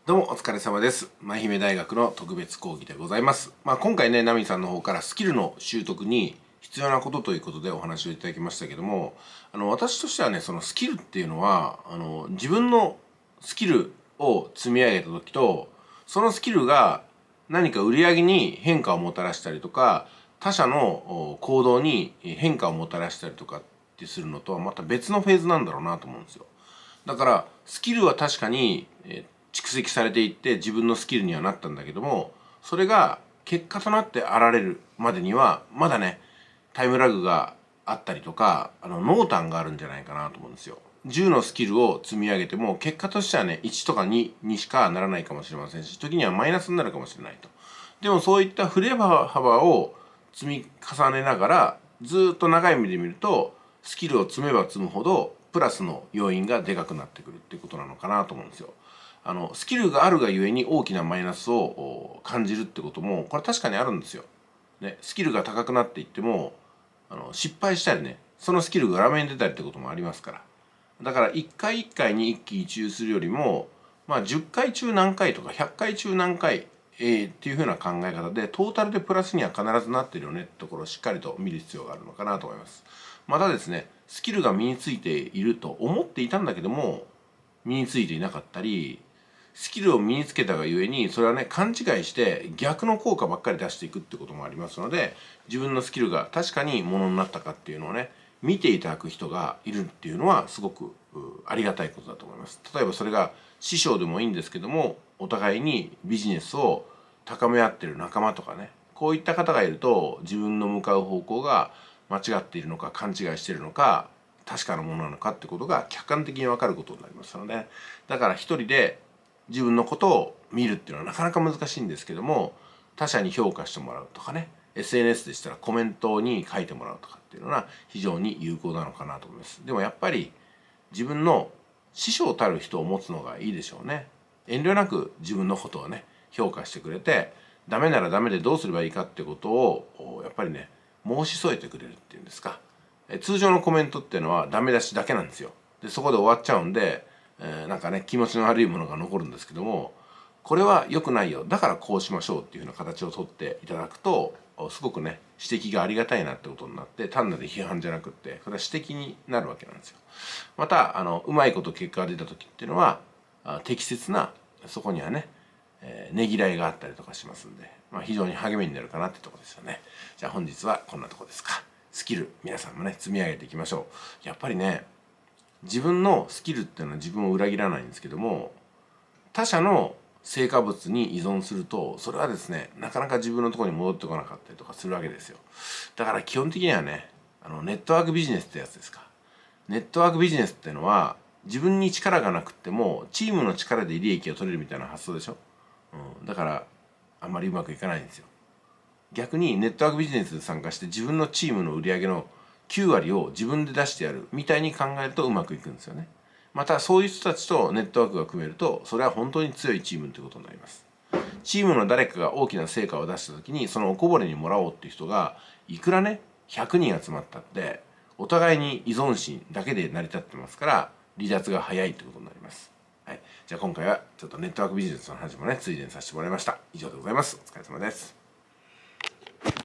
どうもお疲れ様です。舞姫大学の特別講義でございます。今回ね、ナミさんの方からスキルの習得に必要なことということでお話をいただきましたけども、私としてはね、そのスキルっていうのは、自分のスキルを積み上げた時と、そのスキルが何か売り上げに変化をもたらしたりとか、他者の行動に変化をもたらしたりとかってするのとはまた別のフェーズなんだろうなと思うんですよ。だからスキルは確かに蓄積されていって自分のスキルにはなったんだけども、それが結果となって現れるまでにはまだね、タイムラグがあったりとか、濃淡があるんじゃないかなと思うんですよ。10のスキルを積み上げても結果としてはね、1とか2にしかならないかもしれませんし、時にはマイナスになるかもしれないと。でもそういった振れ幅を積み重ねながらずっと長い目で見ると、スキルを積めば積むほどプラスの要因がでかくなってくるっていうことなのかなと思うんですよ。スキルがあるがゆえに大きなマイナスを感じるってこともこれ確かにあるんですよ。ね、スキルが高くなっていっても失敗したりね、そのスキルが裏目に出たりってこともありますから。だから一回一回に一喜一憂するよりも、10回中何回とか100回中何回、っていうふうな考え方でトータルでプラスには必ずなってるよねってところをしっかりと見る必要があるのかなと思います。またですね、スキルが身についていると思っていたんだけども身についていなかったり、スキルを身につけたがゆえにそれはね、勘違いして逆の効果ばっかり出していくってこともありますので、自分のスキルが確かにものになったかっていうのをね、見ていただく人がいるっていうのはすごくありがたいことだと思います。例えばそれが師匠でもいいんですけども、お互いにビジネスを高め合ってる仲間とかね、こういった方がいると自分の向かう方向が間違っているのか勘違いしているのか確かなものなのかってことが客観的に分かることになりますので、だから一人で自分のことを見るっていうのはなかなか難しいんですけども、他者に評価してもらうとかね、 SNS でしたらコメントに書いてもらうとかっていうのは非常に有効なのかなと思います。でもやっぱり自分の師匠たる人を持つのがいいでしょうね。遠慮なく自分のことをね評価してくれて、ダメならダメでどうすればいいかってことをやっぱりね申し添えてくれるっていうんですか。通常のコメントっていうのはダメ出しだけなんですよ。でそこで終わっちゃうんで、なんかね気持ちの悪いものが残るんですけども、これは良くないよ、だからこうしましょうっていうふうな形をとっていただくとすごくね指摘がありがたいなってことになって、単なる批判じゃなくってそれは指摘になるわけなんですよ。またうまいこと結果が出た時っていうのは適切な、そこにはねねぎらいがあったりとかしますんで、非常に励みになるかなってとこですよね。じゃあ本日はこんなとこですか。スキル皆さんもね積み上げていきましょう。やっぱりね、自分のスキルっていうのは自分を裏切らないんですけども、他者の成果物に依存するとそれはですねなかなか自分のところに戻ってこなかったりとかするわけですよ。だから基本的にはね、ネットワークビジネスってやつですか。ネットワークビジネスっていうのは自分に力がなくってもチームの力で利益を取れるみたいな発想でしょ。だからあんまりうまくいかないんですよ。逆にネットワークビジネスで参加して自分のチームの売り上げの9割を自分で出してやるみたいに考えるとうまくいくんですよね。またそういう人たちとネットワークが組めるとそれは本当に強いチームということになります。チームの誰かが大きな成果を出した時にそのおこぼれにもらおうっていう人がいくらね100人集まったってお互いに依存心だけで成り立ってますから離脱が早いということになります。はい、じゃあ今回はちょっとネットワークビジネスの話もねついでにさせてもらいました。以上でございます。お疲れ様です。